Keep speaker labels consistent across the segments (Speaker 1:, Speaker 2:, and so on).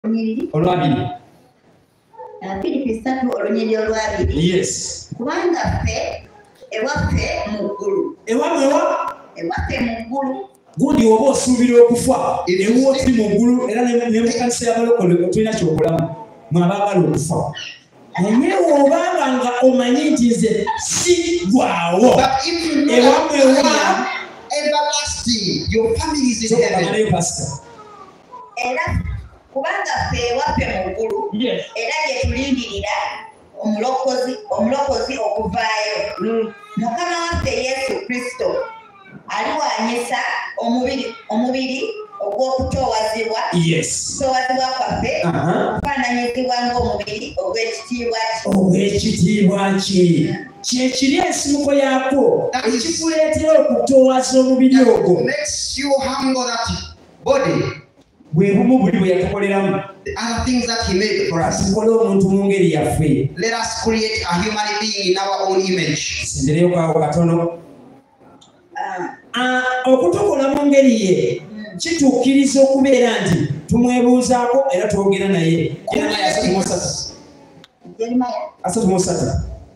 Speaker 1: olwabiri.
Speaker 2: Filipi 3 olunyiriri olwabiri.
Speaker 1: Yes.
Speaker 2: Kubanga ffe ewaffe mu ggulu. Ewaffe mu ggulu.
Speaker 1: Gundi oba osuubira okufa ewuwo tuli mu ggulu era ne mu kanisa y'abalokole tulina kyokulamu mwabaagala okufa. Naye obanga nga omanyi nti nze si gwaawo ewamwewa
Speaker 3: everlasting, your family is in heaven.
Speaker 2: Era kubanga ffe ewaffe mu ggulu era gye tulindirira omulokozi okuvaayo. Mukama waffe Yesu Kristo aliwanyisa omubiri ogw'okutoowazibwa kutoowazibwa kwaffe okufaananyizibwa ng'omubiri
Speaker 1: ogw'ekitiibwa kye. Kyekiri ensimuko yaako ekikuleetera okutoowaza omubiri ogwo bwe bumu buli bwe yatukoleramu. Tukole omuntu mu ngeri yaffe. Sendereyo kaawo katono. Okutukola mu ngeri ye kituukiriza okubeera nti tumwebuuzaako era twogera naye. Yeremiya 3:3.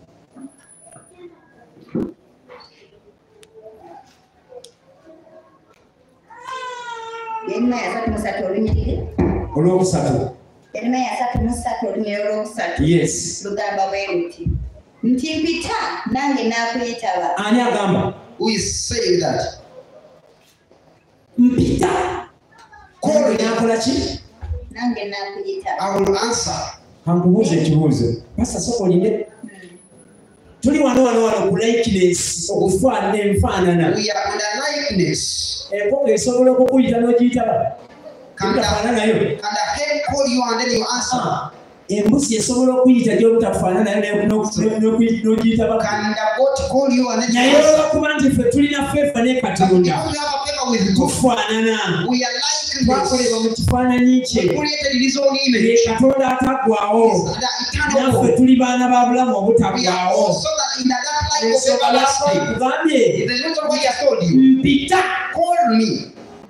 Speaker 2: Yeremiya 3:3 olunyiriri
Speaker 1: olwokusatu.
Speaker 2: Yeremiya 3:3 olunyiriri olwokusatu.
Speaker 1: Yes.
Speaker 2: Lugamba bwe luti nti mpita nange naakuyitaba.
Speaker 1: Ani agamba?
Speaker 3: Who is saying that?
Speaker 1: Mpita. Nange nakola ki?
Speaker 2: Nange naakuyitaba.
Speaker 3: I will answer.
Speaker 1: Kankubuuza ekibuuzo. Pastor Sokolinde. Tuli wano ku likeness okufaanana enfaanana.
Speaker 3: We are under likeness.
Speaker 1: Enkoko esobola okukuyita n'ogiyitaba.
Speaker 3: Can the hen call you and then you answer?
Speaker 1: Embuzi esobola okuyita gy'obutafaanana nayo n'ogiyitaba.
Speaker 3: Can the goat call you and then you
Speaker 1: naye
Speaker 3: answer?
Speaker 1: olwokuba nti ffe tulina feefa ne Katonda tufaanana.
Speaker 3: We are likeness.
Speaker 1: Twakolebwa mu kifaananyi kye.
Speaker 3: Created in his own image.
Speaker 1: Katonda ataggwaawo. Naffe tuli baana ba bulamu obutaggwaawo.
Speaker 3: So that in that life of everlasting,
Speaker 1: Tugambye
Speaker 3: the little boy has told you,
Speaker 1: mpita.
Speaker 3: call me.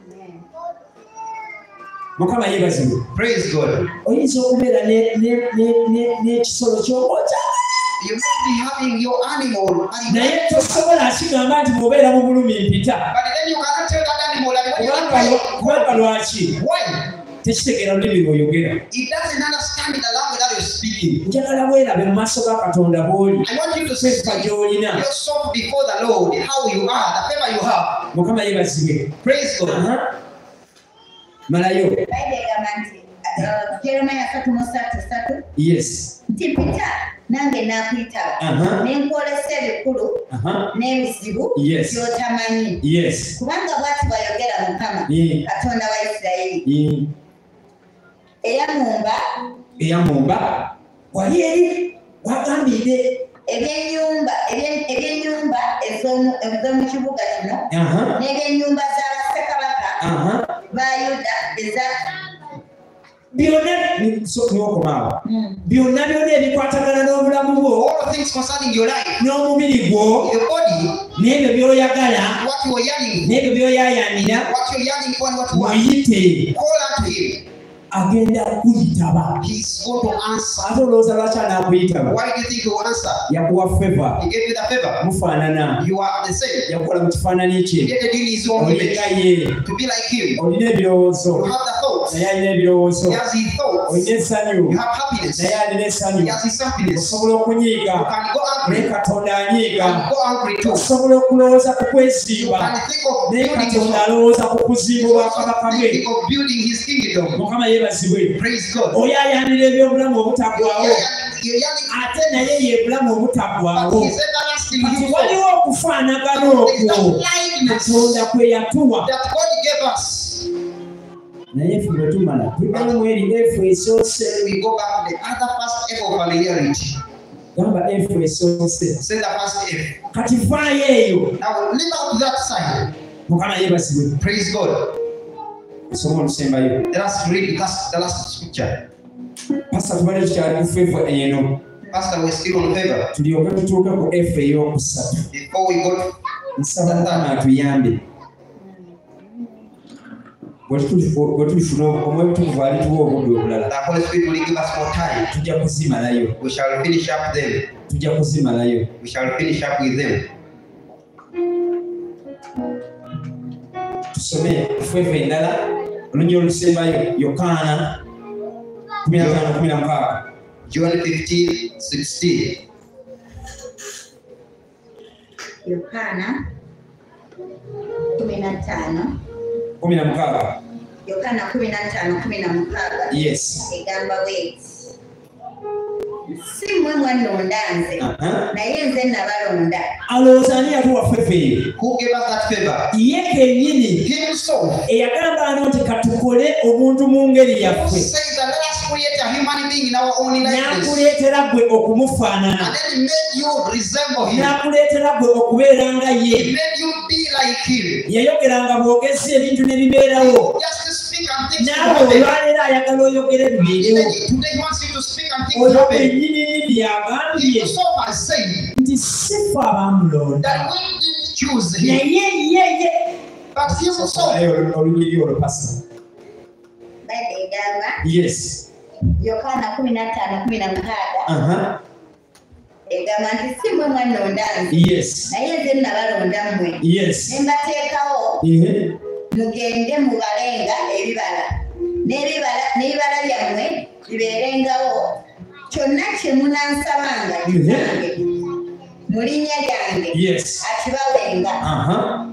Speaker 1: Mukama yeebazibwe.
Speaker 3: Praise God.
Speaker 1: Oyinza okubeera n'ekisolo ky'okwokya.
Speaker 3: You may be having your animal,
Speaker 1: naye tosobola kigamba nti mubeera mu bulumi mpita.
Speaker 3: but then you cannot tell that animal that when you
Speaker 1: kubanga lwaki
Speaker 3: why?
Speaker 1: tekitegeera lulimi lw'oyogera.
Speaker 3: It doesn't understand the language that you're speaking.
Speaker 1: Njagala weerabe mu maaso ga Katonda bw'oli.
Speaker 3: I want you to see
Speaker 1: gy'olina.
Speaker 3: yourself before the Lord, how you are, the favor you have.
Speaker 1: Mukama yeebazibwe.
Speaker 3: Praise God.
Speaker 1: Malayo.
Speaker 2: Bayibuli egamba nti Yeremiya 3:3
Speaker 1: Yes.
Speaker 2: nti mpita nange naakuyitaba ne nkwolesa ebikulu n'ebizibu by'otamanyi.
Speaker 1: Yes.
Speaker 2: Kubanga bw'ati bw'ayogera Mukama Katonda wa Isirayiri
Speaker 1: eyamumba wali eri wagambire
Speaker 2: ebyennyumba ez'omu kibuga kino n'ebyennyumba z'abassekabaka ba Yuda byonna ebikwatagana n'obulamu bwo
Speaker 3: All things concerning your life,
Speaker 1: n'omubiri gwo
Speaker 3: your body,
Speaker 1: n'ebyo by'oyagala
Speaker 3: what you are yearning,
Speaker 1: n'ebyo by'oyayaanira
Speaker 3: what you're yearning for and what you want.
Speaker 1: muyite.
Speaker 3: Call unto him.
Speaker 1: Agenda kuyitaba.
Speaker 3: He's going to answer.
Speaker 1: Ate olowooza lwaki anaakuyitaba?
Speaker 3: Why do you think he will answer?
Speaker 1: Yakuwa feva.
Speaker 3: He gave you the favor.
Speaker 1: Mufaanana.
Speaker 3: You are the same.
Speaker 1: Yakukola mu kifaananyi kye.
Speaker 3: Created in his own image.
Speaker 1: Olina ye.
Speaker 3: To be like him.
Speaker 1: Olina ebirowoozo.
Speaker 3: You have the thoughts.
Speaker 1: Naye alina ebirowoozo.
Speaker 3: He has his thoughts.
Speaker 1: Olina essanyu.
Speaker 3: You have happiness.
Speaker 1: Naye alina essanyu.
Speaker 3: He has his happiness.
Speaker 1: Osobola okunyiiga.
Speaker 3: You can go angry.
Speaker 1: Naye Katonda anyiiga.
Speaker 3: You can go angry too.
Speaker 1: Osobola okulowooza ku
Speaker 3: You
Speaker 1: kwesiiba.
Speaker 3: can think of
Speaker 1: Naye
Speaker 3: building his
Speaker 1: Katonda
Speaker 3: home.
Speaker 1: alowooza ku kuzimba
Speaker 3: You
Speaker 1: obwakabaka
Speaker 3: also
Speaker 1: bwe.
Speaker 3: think of building his kingdom.
Speaker 1: Mukama yeebazibwe.
Speaker 3: Praise God.
Speaker 1: Oyaayaanira ebyobulamu obutaggwaawo.
Speaker 3: You're yearning
Speaker 1: Ate naye ye bulamu obutaggwaawo.
Speaker 3: his everlasting
Speaker 1: Kati
Speaker 3: youth.
Speaker 1: waliwo okufaanagana okwo Katonda kwe yatuwa.
Speaker 3: That God gave us.
Speaker 1: Naye ffe bwe tumala tuddamu eri Efeso
Speaker 3: We go back to the other first F of familiarity.
Speaker 1: gamba Efeso
Speaker 3: Say the first F.
Speaker 1: kati vaayo eyo.
Speaker 3: Now leave out that side.
Speaker 1: Mukama yeebazibwe.
Speaker 3: Praise God.
Speaker 1: Somo olusembayo.
Speaker 3: Let us read the last scripture.
Speaker 1: Pastor tubadde tukyali ku feeva eno.
Speaker 3: Pastor, we're still on favor.
Speaker 1: Tulyoke tutuuke ku F ey'okusatu.
Speaker 3: Before we go,
Speaker 1: Nsaba Mukama atuyambe. Bwetulifuna omwebituufu alituwa obudde obulala.
Speaker 3: The Holy Spirit will give us more time.
Speaker 1: Tujja kuzimalayo.
Speaker 3: We shall finish up them.
Speaker 1: Tujja kuzimalayo.
Speaker 3: We shall finish up with them.
Speaker 1: Tusome effeefe endala olunyi olusembayo Yokaana 15:16.
Speaker 3: John 15:16.
Speaker 2: Yokaana 15. Yokaana 15:16.
Speaker 1: Yes.
Speaker 2: Egamba bw'eti. Si mmwe mwannonda nze, naye nze nabalonda.
Speaker 1: Alowooza ani yatuwa ffeefe eyo?
Speaker 3: Who gave us that favor?
Speaker 1: Ye kennyini
Speaker 3: Himself.
Speaker 1: eyagamba ano nti katukole omuntu mu ngeri yaffe.
Speaker 3: Says that let us create a human being in our own likeness.
Speaker 1: N'akuleetera ggwe okumufaanana.
Speaker 3: And then he made you resemble him.
Speaker 1: N'akuleetera ggwe okubeera nga
Speaker 3: He
Speaker 1: ye.
Speaker 3: made you be like him.
Speaker 1: Yayogeranga bwogezi ebintu ne bibeerawo.
Speaker 3: Just to speak and things to
Speaker 1: Naawe
Speaker 3: happen.
Speaker 1: olwaleero ayagala oyogere bibeerewo.
Speaker 3: Today he wants you to speak and things to
Speaker 1: Oyo
Speaker 3: happen.
Speaker 1: kennyini
Speaker 3: He
Speaker 1: yagambye
Speaker 3: himself has said
Speaker 1: nti si ffe abamulonda.
Speaker 3: that we didn't choose him,
Speaker 1: Naye ye.
Speaker 3: but himself.
Speaker 1: Olunyiri olwo pasa.
Speaker 2: Bayibuli egamba
Speaker 1: Yes.
Speaker 2: Yokaana 15:16.
Speaker 1: Aha.
Speaker 2: Egamba nti si mmwe mwannonda nze,
Speaker 1: Yes.
Speaker 2: naye nze nabalonda mmwe.
Speaker 1: Yes.
Speaker 2: Ne mbateekawo
Speaker 1: Ihe.
Speaker 2: mugende mubalenga ebibala. N'ebibala byammwe bibeerengawo. Kyonna kye munansabanga kitange mu linnya lyange
Speaker 1: Yes.
Speaker 2: akibawenga.
Speaker 1: Aha.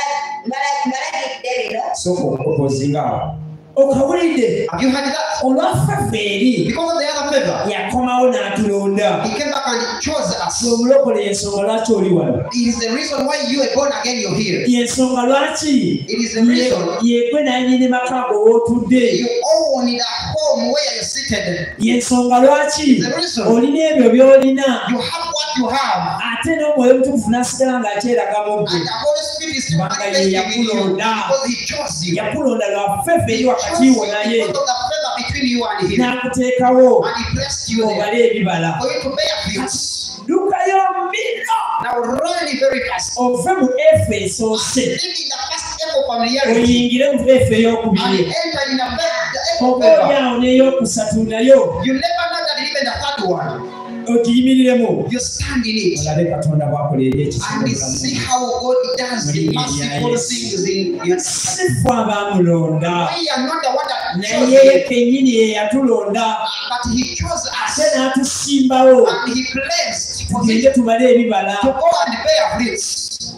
Speaker 2: Mbalagidde bino
Speaker 1: Soko okopozingaawo. Okawulidde
Speaker 3: Have you heard that?
Speaker 1: olwaffe eri
Speaker 3: Because of the other favor,
Speaker 1: yakomawo n'atulonda.
Speaker 3: he came back and chose us.
Speaker 1: Omulokole y'ensonga lwaki oli wano.
Speaker 3: It is the reason why you are born again, you're here.
Speaker 1: Y'ensonga lwaki
Speaker 3: It is the reason
Speaker 1: yegwe nannyini maka g'owootudde.
Speaker 3: you own in a home where you're seated.
Speaker 1: Y'ensonga lwaki
Speaker 3: The reason
Speaker 1: olina ebyo by'olina
Speaker 3: you have what you have.
Speaker 1: ate n'omwoyo omutukuvu n'asigala ng'akyeraga mu
Speaker 3: And
Speaker 1: ggwe.
Speaker 3: the Holy Spirit is still
Speaker 1: Kubanga
Speaker 3: manifesting
Speaker 1: ye
Speaker 3: in you
Speaker 1: yakulonda.
Speaker 3: because he chose you.
Speaker 1: Yakulonda lwaffefe eri
Speaker 3: He
Speaker 1: wakati
Speaker 3: chose you
Speaker 1: wo
Speaker 3: because
Speaker 1: naye
Speaker 3: of the favor between you and him.
Speaker 1: n'akuteekawo
Speaker 3: And he blessed you there
Speaker 1: obale ebibala.
Speaker 3: for you to bear fruits.
Speaker 1: Ddukayo mbino
Speaker 3: Now run it very fast.
Speaker 1: ove mu Efeso se
Speaker 3: Live in the first ever familiarity
Speaker 1: oyingire mu Efeso
Speaker 3: and
Speaker 1: ey'okubiri
Speaker 3: enter in the ever
Speaker 1: oba
Speaker 3: favor.
Speaker 1: olyawo n'ey'okusatu nayo
Speaker 3: You never know that even the third one,
Speaker 1: ogiyimiriremu
Speaker 3: you stand in it
Speaker 1: olabe Katonda bw'akola eri
Speaker 3: and you see how God does the merciful things in your life.
Speaker 1: si ffe abamulonda
Speaker 3: We are not the one that chose
Speaker 1: naye
Speaker 3: him,
Speaker 1: kennyini ye yatulonda
Speaker 3: but he chose
Speaker 1: ate
Speaker 3: us
Speaker 1: n'atusimbawo
Speaker 3: and he blessed for
Speaker 1: tugende
Speaker 3: it
Speaker 1: tubale ebibala.
Speaker 3: to go and bear fruits.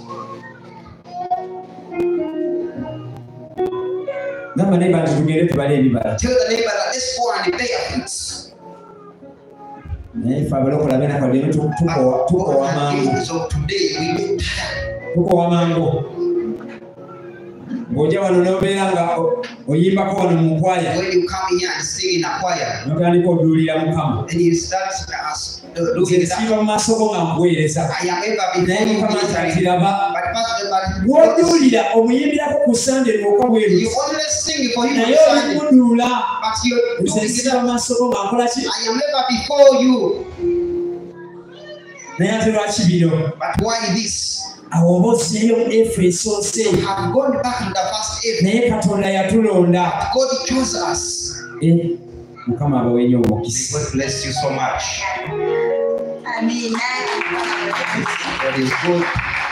Speaker 1: Gamba naye bantu tugende tubale ebibala.
Speaker 3: Tell the neighbor that let's go and bear fruits.
Speaker 1: Naye ffe abalokola b'ennaku leero tukowa mangu.
Speaker 3: So today we get tired.
Speaker 1: Tukowa mangu. Ng'ojja wano n'obeera nga oyimbako wano mu nkwaya
Speaker 3: When you come here and sing in a choir,
Speaker 1: n'otandika obuulira Mukama.
Speaker 3: then you start doing
Speaker 1: Nze
Speaker 3: that.
Speaker 1: nsiiba mu maaso go nga nkuweereza.
Speaker 3: I am ever
Speaker 1: Naye
Speaker 3: before you
Speaker 1: Mukama
Speaker 3: ministering.
Speaker 1: ntakiraba.
Speaker 3: But Pastor, but
Speaker 1: Bw'oduulira omuyimbirako ku Sande lwokka
Speaker 3: you
Speaker 1: bweruti.
Speaker 3: only sing for him on
Speaker 1: Naye
Speaker 3: Sunday,
Speaker 1: olumuduula
Speaker 3: but you're
Speaker 1: nze
Speaker 3: doing
Speaker 1: nsiiba mu
Speaker 3: it.
Speaker 1: maaso go nga nkola ki?
Speaker 3: I am ever before you.
Speaker 1: Naye ate lwaki bino?
Speaker 3: But why this?
Speaker 1: Awo oba osseeyo mu Efeso se.
Speaker 3: You have gone back to the first age.
Speaker 1: Naye Katonda yatulonda.
Speaker 3: God chose us.
Speaker 1: Mukama abawenye omukisa.
Speaker 3: God bless you so much.
Speaker 2: Amina.
Speaker 3: God is good.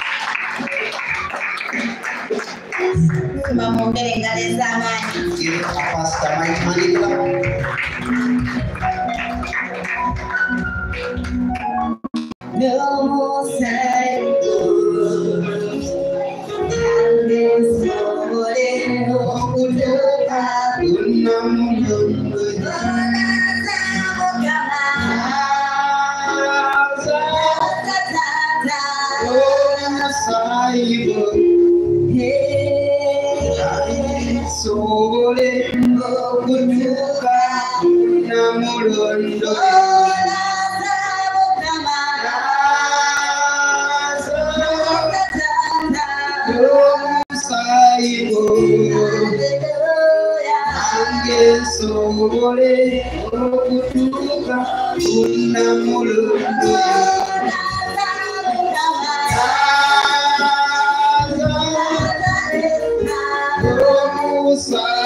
Speaker 2: Tuma mwongere engalo ez'amaanyi.
Speaker 3: Give a pastor mighty hand clap.
Speaker 2: No more silence.
Speaker 3: Sorry.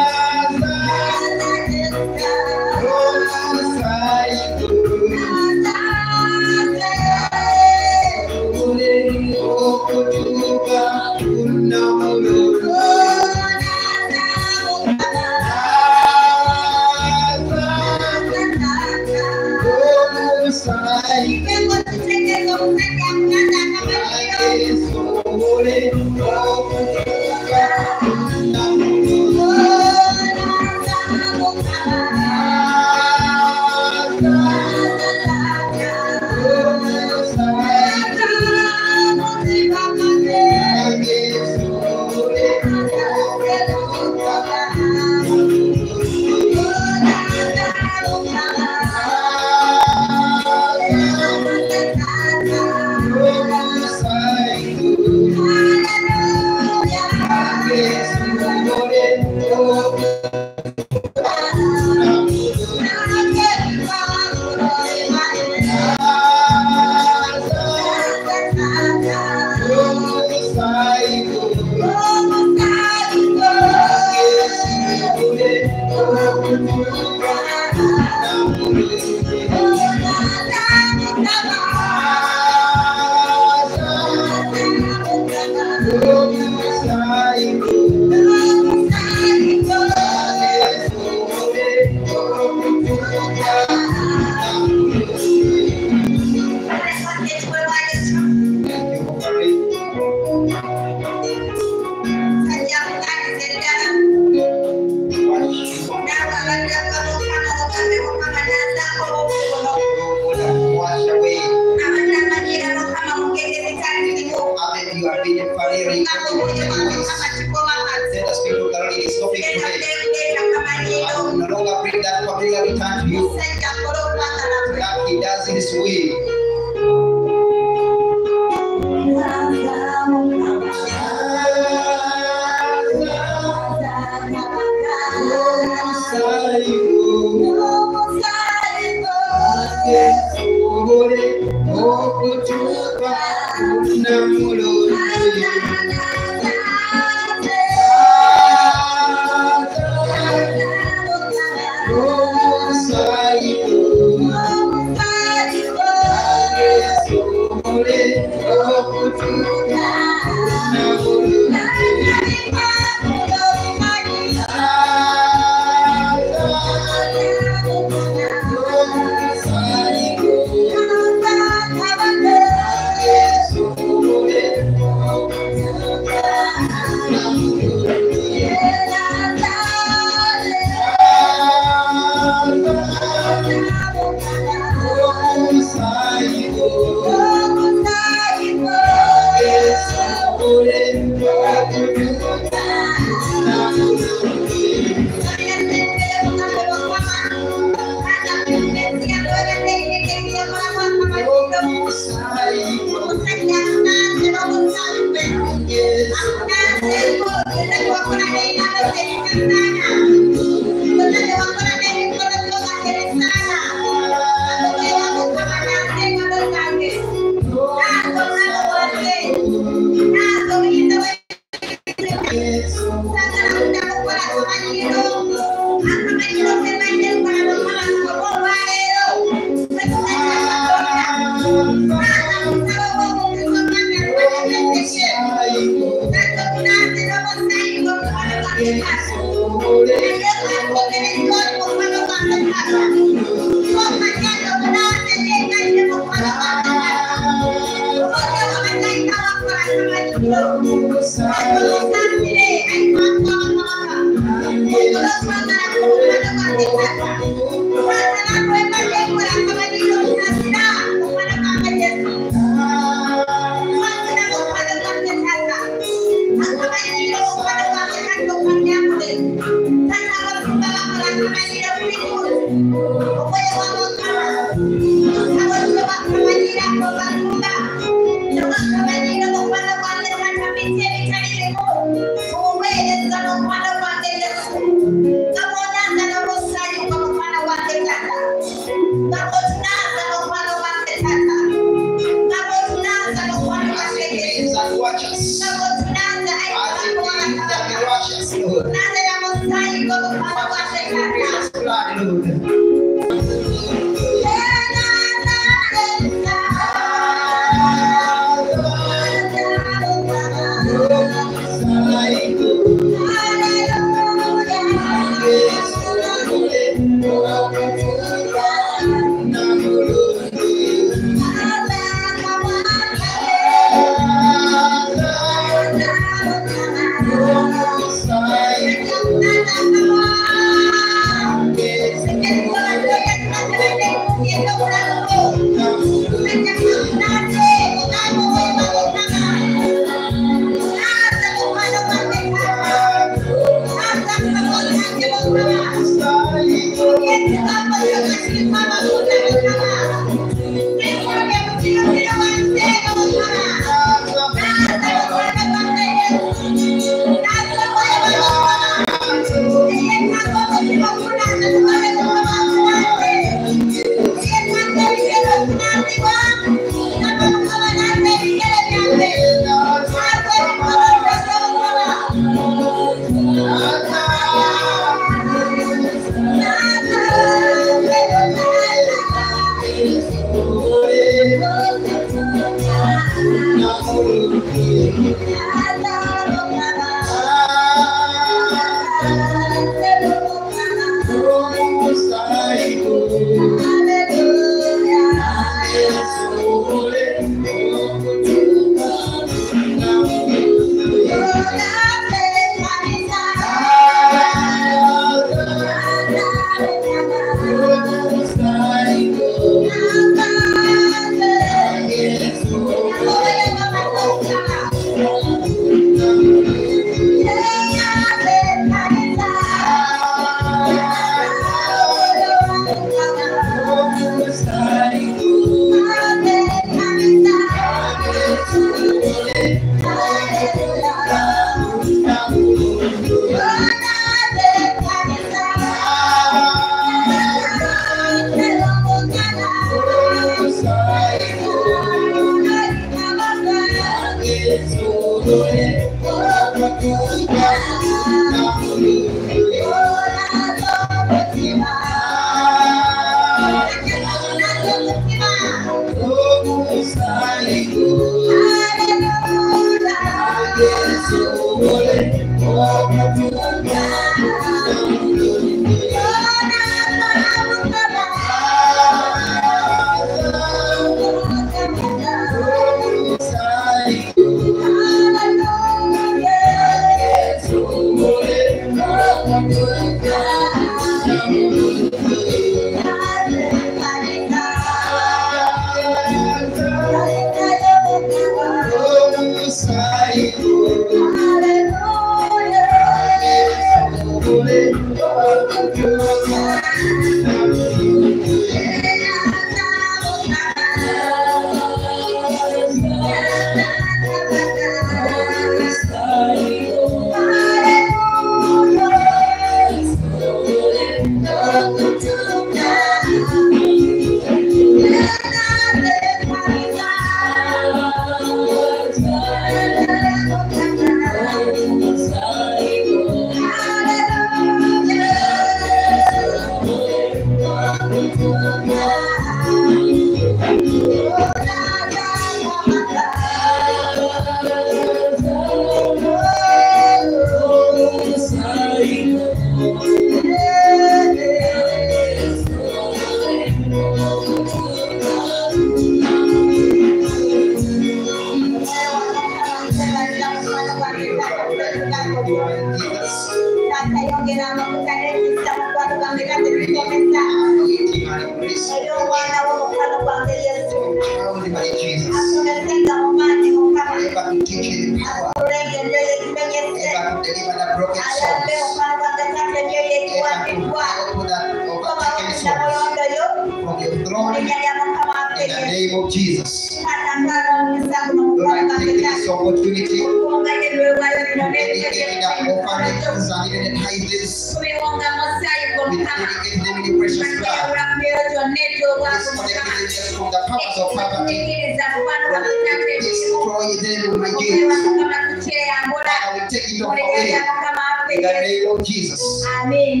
Speaker 3: In the name of Jesus. Lord, I take this opportunity to dedicate the orphanages and even the tithes. We dedicate them in the precious blood. Disconnecting them from the powers of poverty. Destroy them with my gates. I will take it off away. In the name of Jesus.
Speaker 2: Amen.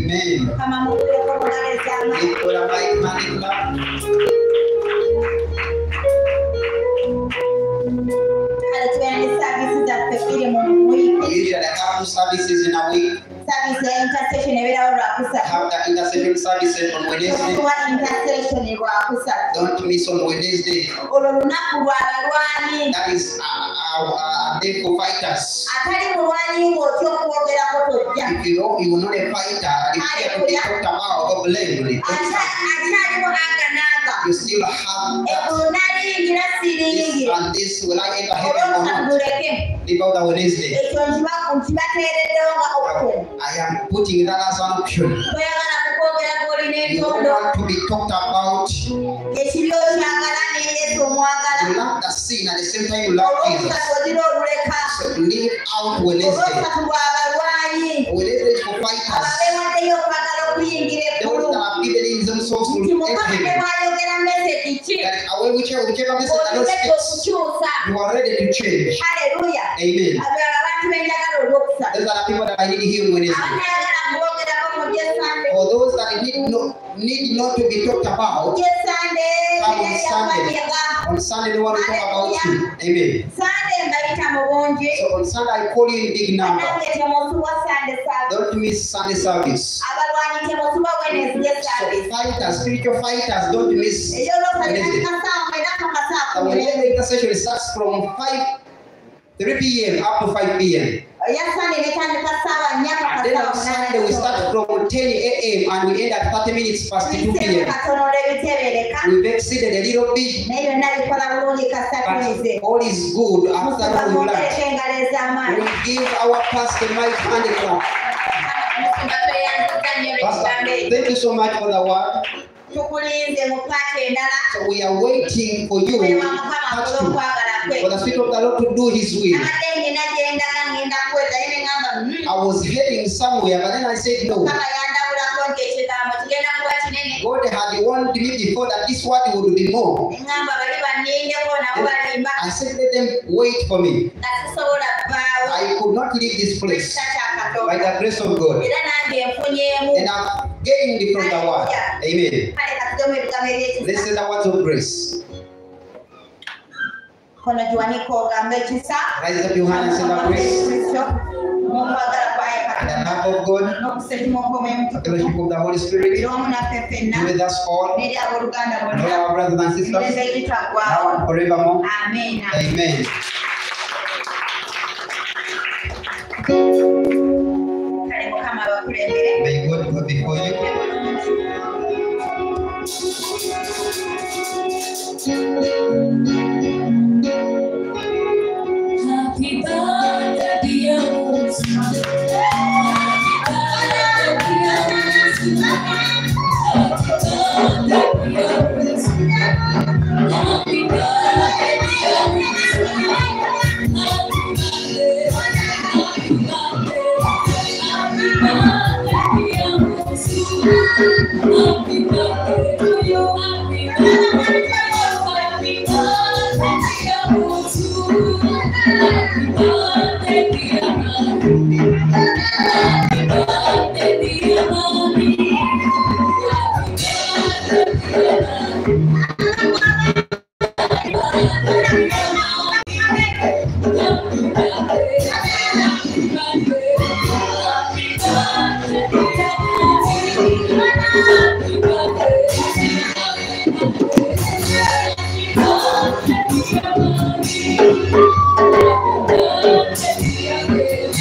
Speaker 3: Usually have 2 services in a week.
Speaker 2: Have
Speaker 3: the intercession services on Wednesday. Don't miss on Wednesday. That is a day for fighters. If you know you are not a fighter, if you have to talk about blame, you still have that. And this will I enter heaven or not? About the Wednesday. I am putting that as an option. You don't want to be talked about. You love the sin at the same time you love Jesus. So leave out Wednesday. Wednesday is for fighters. Those that have given in themselves to everything. That whichever message that Lord speaks, you are ready to change.
Speaker 2: Hallelujah.
Speaker 3: Amen. Those are the people that I need to hear Wednesday. For those that need not to be talked about, come on Sunday. On Sunday, they want to talk about you. Amen. So on Sunday, I call you in big number. Don't miss Sunday service. So fighters, spiritual fighters, don't miss Wednesday. The Wednesday intercession starts from 3 p.m. up to 5 p.m. Then on Sunday we start from 10 a.m. and we end at 30 minutes past 2 p.m. We've exceeded a little bit, but all is good after all we learn. We give our pastor Mike and the clap. Pastor, thank you so much for the word. So we are waiting for you, for the Spirit of the Lord to do His will. I was heading somewhere, but then I said no. God had warned me before that this word would be more. I said, let them wait for me. I could not leave this place by the grace of God. And I'm getting from the word. Amen. Let's say the words of grace. Raise up your hand and say the grace. And the love of God, the fellowship of the Holy Spirit, be with us all, and all our brothers and sisters, now and forevermore.
Speaker 2: Amen.
Speaker 3: Amen. May God go before you.
Speaker 4: Happy birthday, dear Rose. Happy birthday, dear Rose. Happy birthday, dear Happy birthday to you. Happy birthday. Happy birthday, dear mommy. Happy birthday, dear mommy. Happy birthday.